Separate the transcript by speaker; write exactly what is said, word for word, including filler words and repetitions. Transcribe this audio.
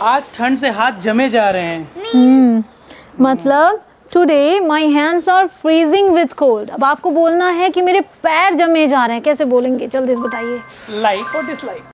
Speaker 1: आज ठंड से हाथ जमे जा रहे हैं।
Speaker 2: हम्म मतलब today my hands are freezing with cold. अब आपको बोलना है कि मेरे पैर जमे जा रहे हैं, कैसे बोलेंगे जल्दी से बताइए।
Speaker 1: लाइक और डिसलाइक।